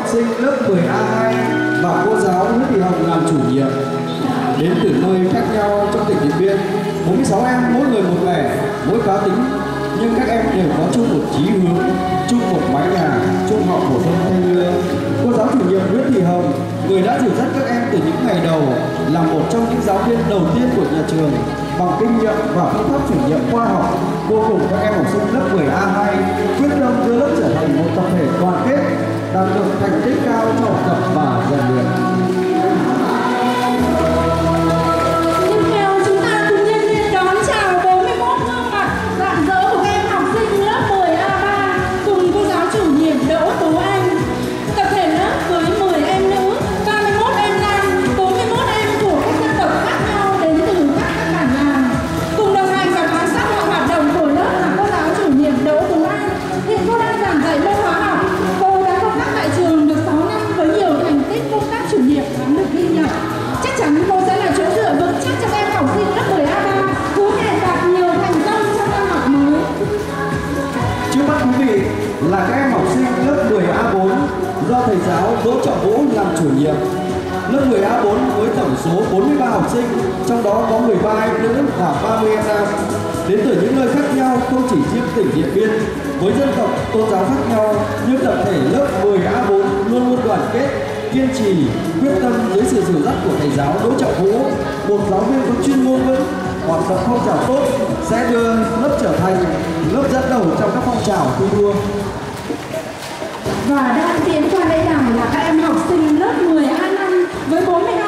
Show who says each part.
Speaker 1: sinh lớp 10A2 và cô giáo Nguyễn Thị Hồng làm chủ nhiệm. Đến từ nơi khác nhau trong tỉnh Điện Biên, 46 em mỗi người một vẻ, mỗi cá tính, nhưng các em đều có chung một chí hướng, chung một mái nhà, chung học phổ thông Thanh Lương. Cô giáo chủ nhiệm Nguyễn Thị Hồng, người đã dìu dắt các em từ những ngày đầu, là một trong những giáo viên đầu tiên của nhà trường. Bằng kinh nghiệm và phương pháp chủ nhiệm khoa học, cô cùng các em học sinh lớp 10A2 quyết tâm đưa lớp trở thành một tập thể đoàn kết, đạt được thành tích cao trong học tập và rèn luyện. Là các em học sinh lớp 10A4 do thầy giáo Đỗ Trọng Vũ làm chủ nhiệm. Lớp 10A4 với tổng số 43 học sinh, trong đó có 13 em nữ và 30 em nam. Đến từ những nơi khác nhau, không chỉ riêng tỉnh Điện Biên, với dân tộc, tôn giáo khác nhau, nhưng tập thể lớp 10A4 luôn luôn đoàn kết, kiên trì, quyết tâm dưới sự dìu dắt của thầy giáo Đỗ Trọng Vũ, một giáo viên có chuyên môn vững, hoạt động phong trào tốt, sẽ đưa lớp trở thành lớp dẫn đầu trong các phong trào thi đua.
Speaker 2: Và đang tiến qua đây là các em học sinh lớp 10A5 với 42